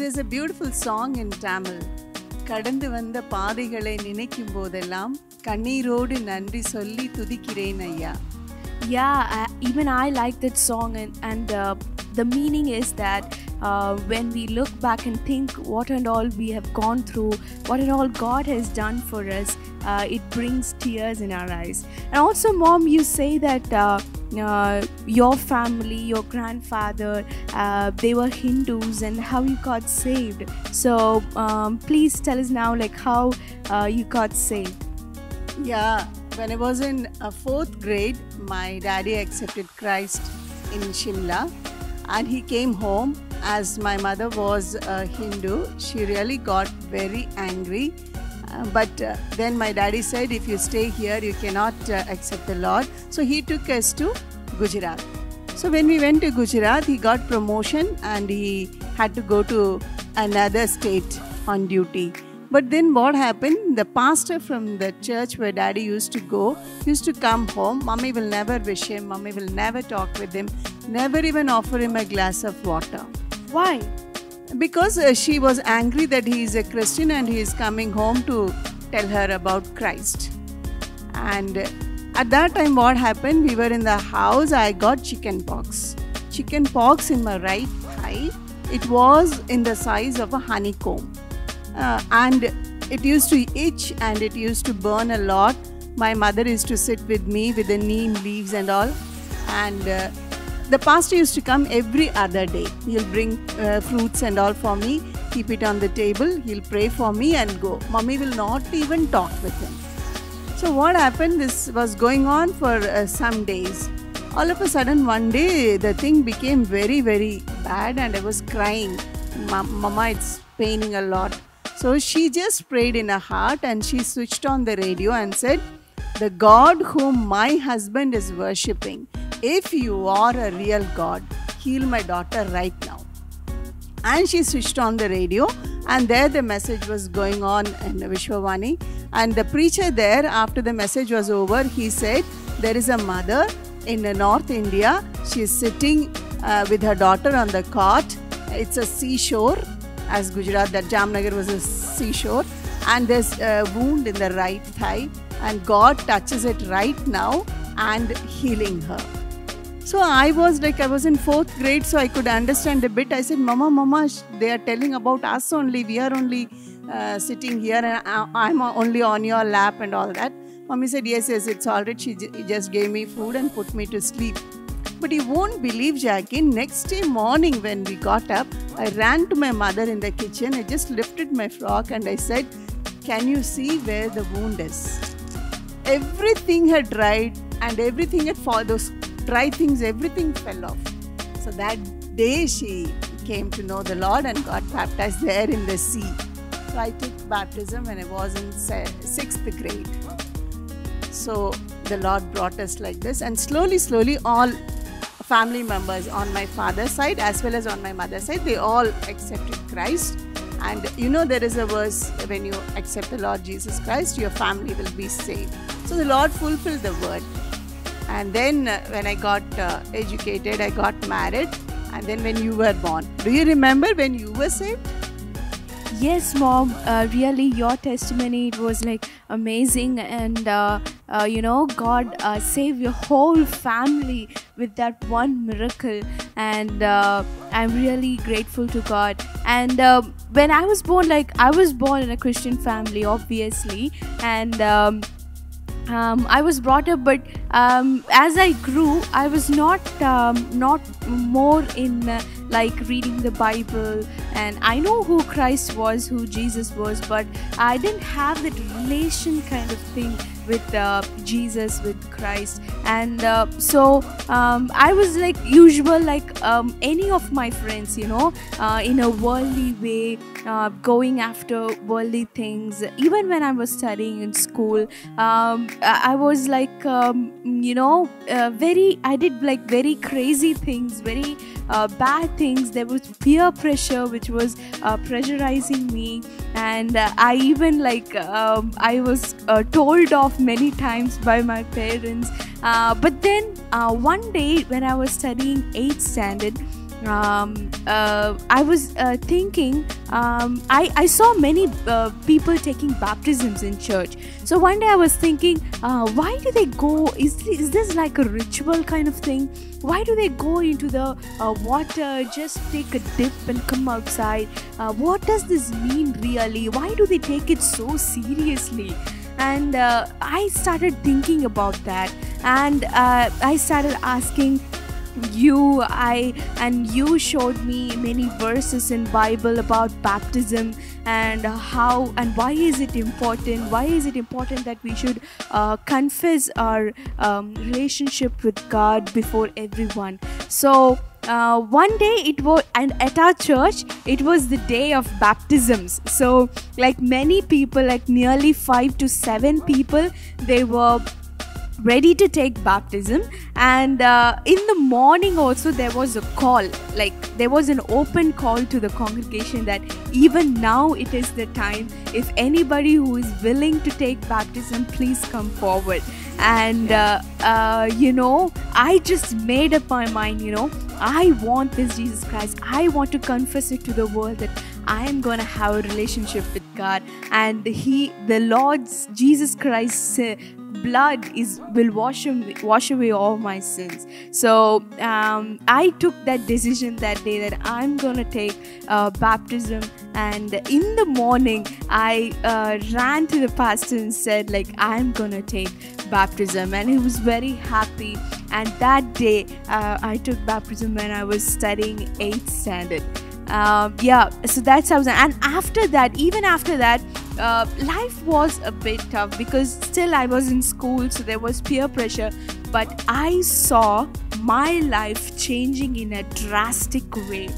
there's a beautiful song in Tamil. கடந்து வந்த பாதைகளை நினைக்கும் போதெல்லாம் கண்ணீரோடு நன்றி சொல்லி துதிக்கிறேன் ஐயா. Yeah, even I like that song, and the meaning is that when we look back and think what and all we have gone through, what and all God has done for us, it brings tears in our eyes. And also, Mom, you say that your family, your grandfather, they were Hindus, and how you got saved. So please tell us now, like, how you got saved. Yeah, when I was in 4th grade, my daddy accepted Christ in Shimla, and he came home. As my mother was a Hindu, she really got very angry. But then my daddy said, if you stay here, you cannot accept the Lord. So he took us to Gujarat. So when we went to Gujarat, he got promotion and he had to go to another state on duty. But then what happened? The pastor from the church where daddy used to go used to come home. Mummy will never wish him. Mummy will never talk with him. Never even offer him a glass of water. Why? Because she was angry that he is a Christian and he is coming home to tell her about Christ. And at that time what happened? We were in the house. I got chicken pox. Chicken pox in my right thigh. It was in the size of a honeycomb. And it used to itch and it used to burn a lot. My mother used to sit with me with the neem leaves and all. And the pastor used to come every other day. He'll bring fruits and all for me, keep it on the table. He'll pray for me and go. Mummy will not even talk with him. So what happened? This was going on for some days. All of a sudden one day the thing became very, very bad and I was crying. Mama, it's paining a lot. So she just prayed in her heart and she switched on the radio and said, the God whom my husband is worshipping, if you are a real God, heal my daughter right now. And she switched on the radio and there the message was going on in Vishwavani. And the preacher there, after the message was over, he said, there is a mother in North India. She is sitting with her daughter on the cot. It's a seashore. As Gujarat, that Jamnagar was a seashore, and there's a wound in the right thigh, and God touches it right now and healing her. So I was in 4th grade, so I could understand a bit. I said, Mama, they are telling about us only. We are only sitting here, and I'm only on your lap and all that. Mommy said, yes, it's all right. She just gave me food and put me to sleep. But you won't believe, Jackie, next day morning when we got up, I ran to my mother in the kitchen. I just lifted my frock and I said, can you see where the wound is? Everything had dried and everything had fallen. Those dry things, everything fell off. So that day she came to know the Lord and got baptized there in the sea. So I took baptism when I was in 6th grade. So the Lord brought us like this, and slowly all family members on my father's side as well as on my mother's side, they all accepted Christ. And you know, there is a verse, when you accept the Lord Jesus Christ, your family will be saved. So the Lord fulfilled the word. And then when I got educated, I got married, and then when you were born. Do you remember when you were saved? Yes, Mom, really your testimony, it was like amazing, and you know, God saved your whole family with that one miracle, and I'm really grateful to God. And when I was born, like, I was born in a Christian family, obviously, and I was brought up, but as I grew, I was not more in like reading the Bible, and I know who Christ was, who Jesus was, but I didn't have that relation kind of thing with Jesus, with Christ. And so I was like usual, like any of my friends, you know, in a worldly way, going after worldly things. Even when I was studying in school, I was like you know, I did like very crazy things, very bad things. There was peer pressure which was pressurizing me, and I even like I was told off many times by my parents. But then one day when I was studying 8th standard, I was thinking, I saw many people taking baptisms in church. So one day I was thinking, why do they go? Is this like a ritual kind of thing? Why do they go into the water, just take a dip and come outside? What does this mean really? Why do they take it so seriously? And I started thinking about that, and I started asking you showed me many verses in Bible about baptism, and how and why is it important that we should confess our relationship with God before everyone. So one day it was, and at our church it was the day of baptisms. So like many people, like nearly 5 to 7 people, they were ready to take baptism. And in the morning also there was a call, like there was an open call to the congregation that even now it is the time. If anybody who is willing to take baptism, please come forward. And I just made up my mind, I want this Jesus Christ. I want to confess it to the world that I am going to have a relationship with God, and the Lord's Jesus Christ's blood will wash away all my sins. So I took that decision that day that I'm gonna take baptism. And in the morning I ran to the pastor and said, like, I'm gonna take baptism, and he was very happy. And that day I took baptism when I was studying 8th standard. So that's how. And after that, even after that, life was a bit tough because still I was in school, so there was peer pressure. But I saw my life changing in a drastic way.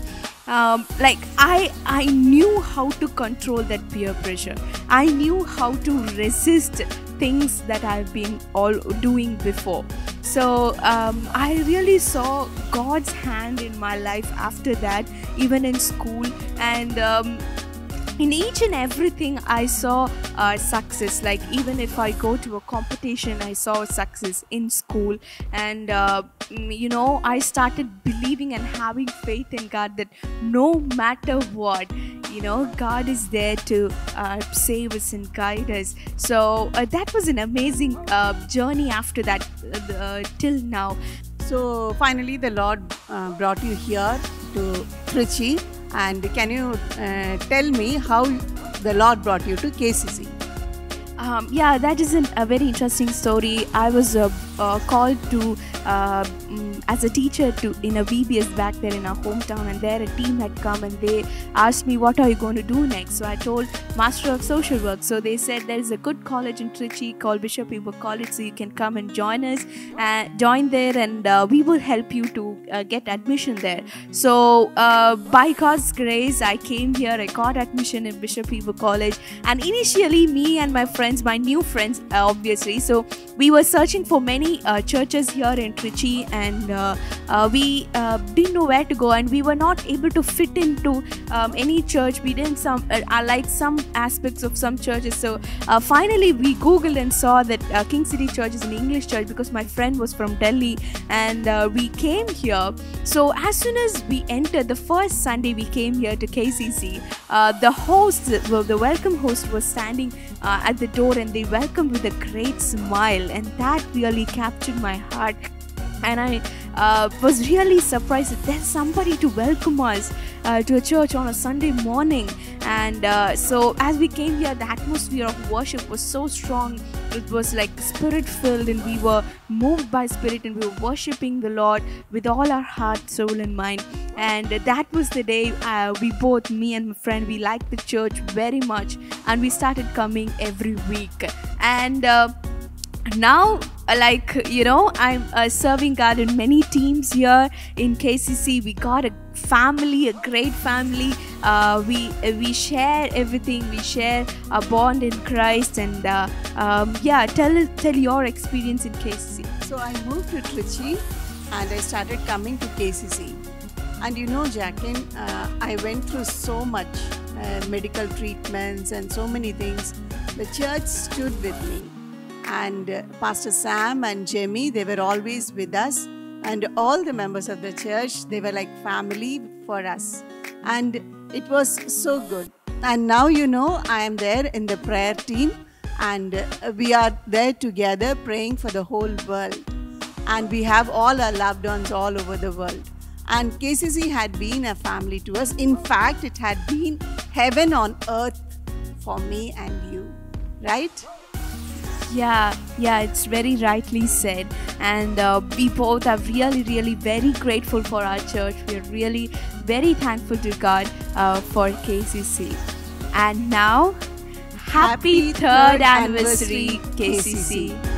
I knew how to control that peer pressure. I knew how to resist things that I've been all doing before. So I really saw God's hand in my life after that, even in school. And in each and everything I saw success. Like even if I go to a competition, I saw success in school. And I started believing and having faith in God that no matter what, God is there to save us and guide us. So that was an amazing journey after that till now. So finally the Lord brought you here to Trichy. And can you tell me how the Lord brought you to KCC? That is a very interesting story. I was called to as a teacher in a VBS back there in our hometown, and there a team had come and they asked me, what are you going to do next? So I told Master of Social Work. So they said there is a good college in Trichy called Bishop Ebook College, so you can come and join us, join there, and we will help you to get admission there. So by God's grace, I came here, I got admission in Bishop Ebook College. And initially me and my friends, my new friends obviously, so we were searching for many churches here in Trichy, and we didn't know where to go, and we were not able to fit into any church. We didn't like some aspects of some churches. So finally we googled and saw that King City Church is an English church, because my friend was from Delhi, and we came here. So as soon as we entered, the first Sunday we came here to KCC, the welcome host was standing at the door, and they welcomed with a great smile, and that really captured my heart. And I was really surprised that there's somebody to welcome us to a church on a Sunday morning. And so as we came here, the atmosphere of worship was so strong. It was like spirit filled, and we were moved by spirit, and we were worshiping the Lord with all our heart, soul and mind. And that was the day me and my friend, we liked the church very much, and we started coming every week. And now, I'm serving God in many teams here in KCC. We got a family, a great family. We share everything. We share a bond in Christ. And tell your experience in KCC. So I moved to Trichy, and I started coming to KCC. And Jacqueline, I went through so much medical treatments and so many things. The church stood with me. And Pastor Sam and Jamie, they were always with us. and all the members of the church, they were like family for us. And it was so good. And now, I am there in the prayer team, and we are there together praying for the whole world. And we have all our loved ones all over the world. And KCC had been a family to us. In fact, it had been heaven on earth for me and you, right? Yeah, it's very rightly said. And we both are really, really very grateful for our church. We're really very thankful to God for KCC. And now, happy third anniversary, KCC.